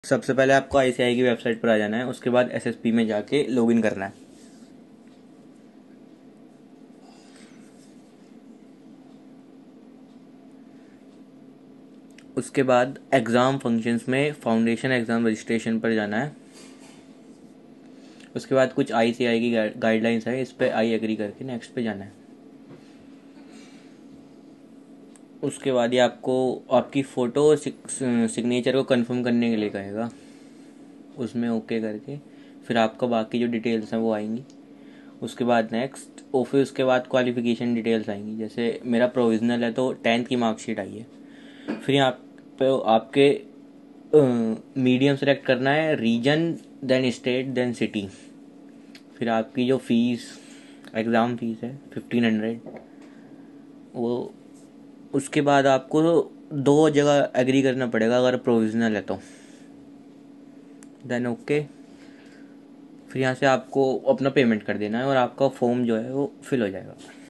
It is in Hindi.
सबसे पहले आपको आईसीआई की वेबसाइट पर आ जाना है, उसके बाद एसएसपी में जाके लॉगिन करना है। उसके बाद एग्ज़ाम फंक्शंस में फाउंडेशन एग्ज़ाम रजिस्ट्रेशन पर जाना है। उसके बाद कुछ आईसीआई की गाइडलाइंस है, इस पर आई एग्री करके नेक्स्ट पे जाना है। उसके बाद ये आपको आपकी फ़ोटो और सिग्नेचर को कंफर्म करने के लिए कहेगा, उसमें ओके करके फिर आपका बाकी जो डिटेल्स हैं वो आएंगी। उसके बाद नेक्स्ट और फिर उसके बाद क्वालिफ़िकेशन डिटेल्स आएंगी। जैसे मेरा प्रोविज़नल है तो 10th की मार्कशीट आई है। फिर यहाँ पे आपके मीडियम सेलेक्ट करना है, region then state then city. फिर आपकी जो फ़ीस एग्ज़ाम फ़ीस है 1500 वो। उसके बाद आपको 2 जगह एग्री करना पड़ेगा अगर प्रोविज़नल है तो, देन ओके। फिर यहाँ से आपको अपना पेमेंट कर देना है और आपका फॉर्म जो है वो फिल हो जाएगा।